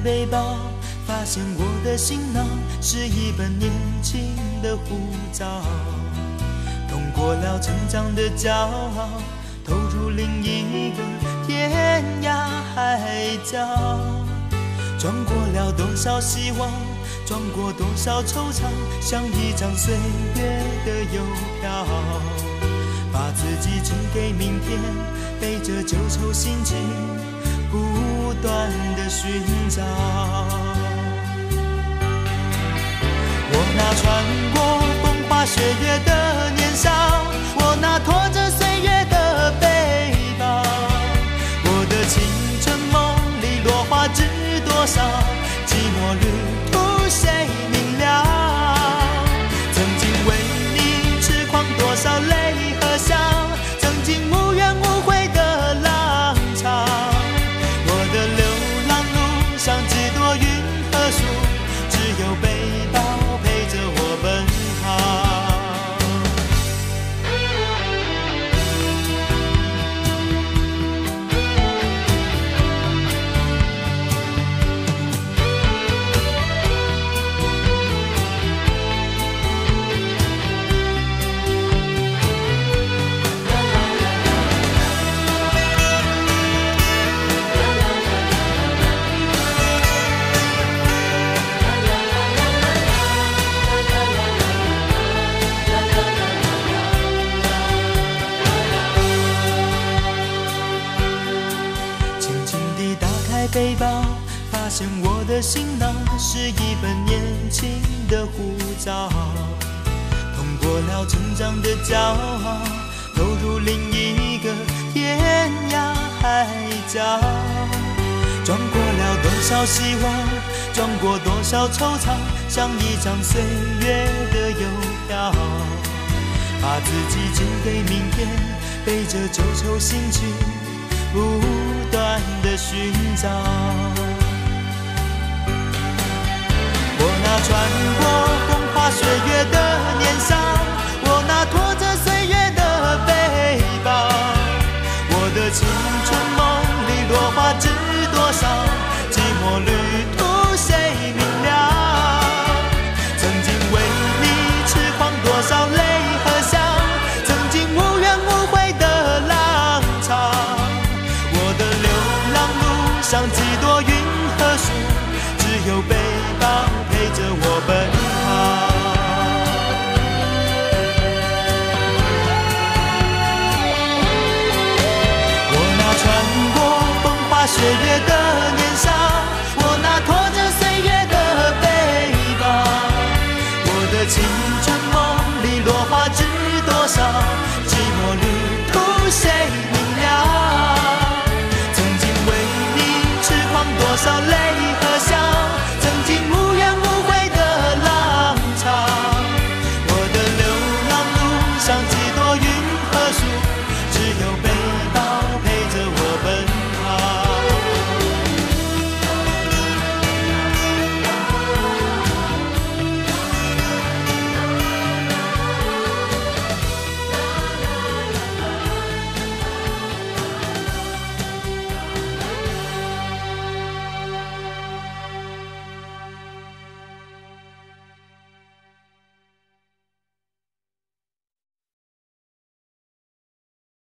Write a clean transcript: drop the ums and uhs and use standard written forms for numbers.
背包，发现我的行囊是一本年轻的护照。通过了成长的骄傲，投入另一个天涯海角。撞过了多少希望，撞过多少惆怅，像一张岁月的邮票，把自己寄给明天，背着旧愁心情，不断的寻找。我那穿过风花雪月的年少，我那拖着岁月的背包，我的青春梦里落花知多少，寂寞旅途谁明了？曾经为你痴狂多少泪和笑，曾经无怨无悔的浪潮。我的流浪路上只多云和树，只有背包陪着我奔跑。背包，发现我的行囊是一本年轻的护照。通过了成长的骄傲，投入另一个天涯海角。撞过了多少希望，撞过多少惆怅，像一张岁月的邮票，把自己寄给明天，背着旧愁心情，不断的寻找。我那穿过风花雪月的年少，